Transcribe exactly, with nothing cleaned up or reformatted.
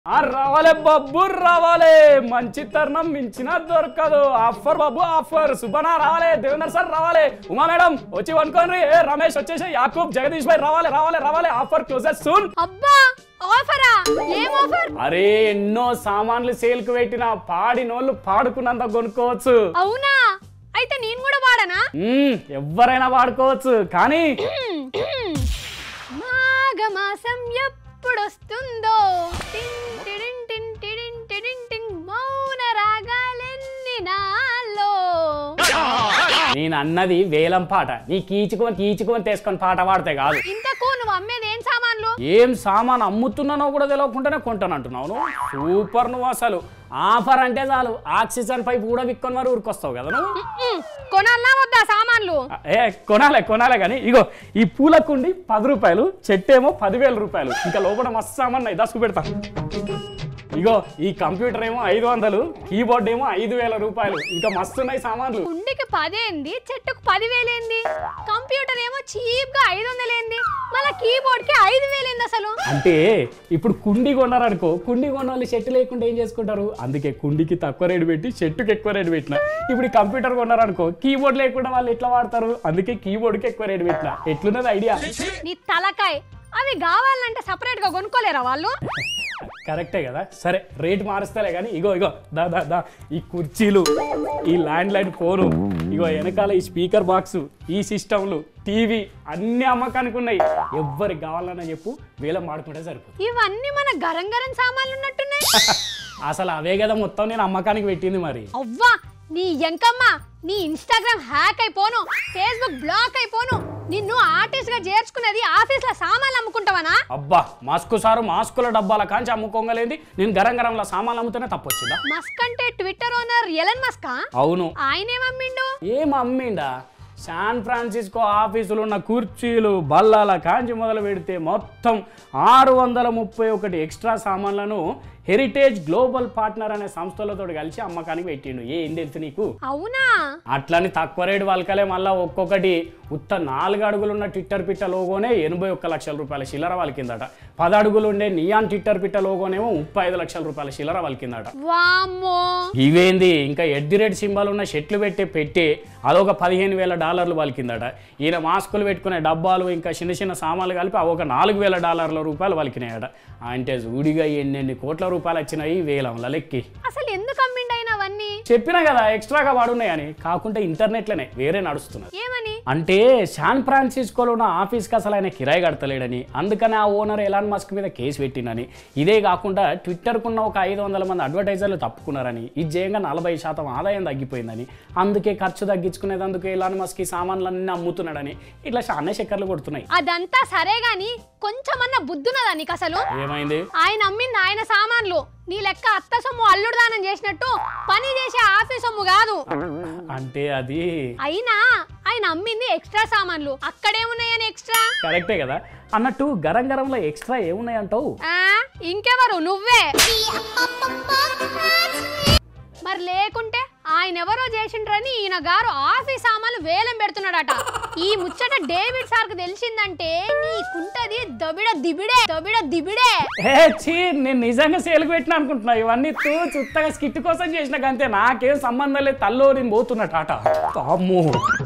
రావాలే బాబు రావాలే మంచి తరుణం మించిన దొరకదు ఆఫర్ బాబు ఆఫర్ సుబనా రావాలే దేవేంద్ర సార్ రావాలే ఉమా మేడం వచ్చి అనుకోండి ఏ రమేష్ వచ్చేసి యాకూబ్ జగదీష్ భాయ్ రావాలే రావాలే రావాలే ఆఫర్ క్లోజెస్ సూన్ అబ్బా ఆఫరా ఏం ఆఫర్ అరే ఎన్నో సామాన్లు సేల్ కు పెట్టిన పాడినోళ్ళు పాడుకున్నంత కొనుక్కోవచ్చు అవునా అయితే నేను కూడా వాడనా ఎవరైనా వాడుకోవచ్చు కానీ మాఘమాసం ఎప్పుడొస్తుందో మౌన రాగాలెన్ని నాలో నేను అన్నది వేలం పాట నీ కీచుకొని కీచుకొని తీసుకొని పాట పాడితే కాదు. ఇంతకు నువ్వు అమ్మేది ఏం సామాన్లు ఏం సామాన్ అమ్ముతున్నానో కూడా తెలియకుండానే కొంటాను అంటున్నావు నువ్వు. సూపర్ నువ్వు అసలు ఆఫర్ అంటే చాలు ఆక్సిజన్ పైప్ కూడా విక్కొని మరి ఊరికొస్తావు కదా నువ్వు. కొనాలా వద్దా సామాన్లు? ఏ కొనాలే కొనాలే కానీ ఇగో ఈ పూలకుండి పది రూపాయలు చెట్టేమో పదివేల రూపాయలు ఇంకా లోపల మస్తు సామాన్ దశకు పెడతా. ఇగో ఈ కంప్యూటర్ ఏమో ఐదు వందలు కీబోర్డ్ ఏమో ఐదు వేల రూపాయలు ఇంకా మస్తున్నాయి సామాన్లు. కుండికి పదేంది చెట్టుకు పదివేలేంది కంప్యూటర్ ఏమో చీప్ గా ఐదు వందలేంది మళ్ళీ కీబోర్డ్ కి ఐదు వేలేంది అసలు. అంటే ఇప్పుడు కుండి కొన్నారనుకో కుండి కొన్న వాళ్ళు చెట్టు లేకుండా ఏం చేసుకుంటారు అందుకే కుండికి తక్కువ రేటు పెట్టి చెట్టుకి ఎక్కువ రేటు పెట్టిన. ఇప్పుడు ఈ కంప్యూటర్ కొన్నారనుకో కీబోర్డ్ లేకుండా వాళ్ళు ఎట్లా వాడతారు అందుకే కీబోర్డ్కి ఎక్కువ రేటు పెట్టిన. ఎట్లున్నది ఐడియా? నీ తలకాయ్ అవి కావాలంటే సపరేట్ గా కొనుక్కోలేరా వాళ్ళు? కరెక్టే కదా సరే రేట్ మారుస్తాలే కానీ ఇగో ఇగో దా దా దా ఈ కుర్చీలు ఈ ల్యాండ్ లైన్ ఫోను ఇగో వెనకాల ఈ స్పీకర్ బాక్స్ ఈ సిస్టమ్లు టీవీ అన్ని అమ్మకానికి ఉన్నాయి. ఎవ్వరికి కావాలన్నా చెప్పు వేలం మాడుకుంటే సరిపోతుంది. ఇవన్నీ మన గరం గరం సామాన్లు ఉన్నట్టున్నాయి. అసలు అవే కదా మొత్తం నేను అమ్మకానికి పెట్టింది మరి. అవ్వా నీ ఎంకమ్మ నీ ఇన్స్టాగ్రామ్ హ్యాక్ అయిపోను ఫేస్బుక్ బ్లాక్ అయిపోను నిన్ను ఆర్టిస్ట్ గా చేర్చుకున్నది ఆఫీస్ లో సామాన్లు అమ్ముకుంటావనా? అబ్బా మాస్కు సారు మాస్కుల డబ్బాల కాంచి అమ్ముకోగలేంది నేను గరం గరంలో సామాన్లు అమ్ముతూనే తప్పొచ్చిందా? మస్క్ అంటే ట్విట్టర్ ఓనర్ ఎలన్ మస్కా? అవును. ఆయన ఏమమ్మిండు? ఏం అమ్మిండా శాన్ ఫ్రాన్సిస్కో ఆఫీసులో ఉన్న కుర్చీలు బల్లాల కాంచి మొదలు పెడితే మొత్తం ఆరు వందల ముప్పై ఒకటి ఎక్స్ట్రా సామాన్లను హెరిటేజ్ గ్లోబల్ పార్ట్నర్ అనే సంస్థలతో కలిసి అమ్మకానికి పెట్టిండు. ఏం తెలుసు నీకు? అవునా? అట్లని తక్కువ రేటు వాళ్ళకలే మళ్ళీ ఒక్కొక్కటి ఉత్త నాలుగు అడుగులు ఉన్న ట్విట్టర్ పిట్ట లోగోనే ఎనభై ఒక్క లక్షల రూపాయల చిల్లర వాళ్ళకిందట. పది అడుగులు ఉండే నియాన్ ట్విట్టర్ పిట్ట లోగోనేమో ముప్పై ఐదు లక్షల రూపాయల చిల్లర వాళ్ళకిందట. వామ్మో ఇవేంది ఇంకా ఎడ్డి రెడ్ సింబల్ ఉన్న షెట్లు పెట్టి పెట్టి అదొక పదిహేను వేల డాలర్లు వాళ్ళకిందట. ఈయన మాస్కులు పెట్టుకునే డబ్బాలు ఇంకా చిన్న చిన్న సామాన్లు కలిపి ఒక నాలుగు వేల డాలర్ల రూపాయలు వాళ్ళకినాయట. అంటే జూడిగా ఎన్నెన్ని కోట్ల రూపాయలు వచ్చినాయి వేలంల లెక్కి. అసలు ఎందుకు అమ్మిండైనవన్నీ? చెప్పినా కదా ఎక్స్ట్రాగా వాడున్నాయని. కాకుండా ఇంటర్నెట్లోనే వేరే నడుస్తున్నది. ఏమని? అంటే శాన్ ఫ్రాన్సిస్కోలో ఉన్న ఆఫీస్కి అసలు ఆయన కిరాయి కడతలేడని అందుకని ఆ ఓనర్ ఎలాన్ మస్క్ మీద కేసు పెట్టిందని. ఇదే కాకుండా ట్విట్టర్కున్న ఒక ఐదు వందల మంది అడ్వర్టైజర్లు తప్పుకున్నారని ఇది చేయంగా నలభై శాతం ఆదాయం తగ్గిపోయిందని అందుకే ఖర్చు తగ్గించుకునేది అందుకే ఎలాన్ మస్క్ ఈ సామాన్లన్నీ అమ్ముతున్నాడని ఇట్లా చాలా చక్కర్లు కొడుతున్నాయి. అదంతా సరే గాని కొంచెమన్నా బుద్ధున్నదా నీకు అసలు? ఏమైంది? ఆయన అమ్మింది ఆయన సామాన్లు నీ లెక్క అత్త సొమ్ము అల్లుడు దానం చేసినట్టు పని చేసే ఆఫీస్ సొమ్ము కాదు. అంటే అది అయినా ఆయన అమ్మింది ఎక్స్ట్రా సామాన్లు అక్కడేమున్నాయని ఎక్స్ట్రా. కరెక్టే కదా అన్నట్టు గరం గరంలో ఎక్స్ట్రా ఏమున్నాయంటావు? ఇంకెవరు నువ్వే. మరి లేకుంటే ఆయన ఎవరో చేసిండ్రని ఈయన గారు ఆఫీస్ సామాన్లు వేలం పెడుతున్నాడట. ఈ ముచ్చట డేవిడ్ సార్ కు తెలిసిందంటే నీకుంటది దబిడ దిబిడే దబిడ దిబిడే. ఏ చీ నేను నిజంగా సేల్కి పెట్టిన అనుకుంటున్నా. ఇవన్నీ తూ చుత్తగా స్కిట్ కోసం చేసిన కంతే నాకేం సంబంధం లేదు. తల్లో నేను పోతున్నట్టు అట. అమ్మో.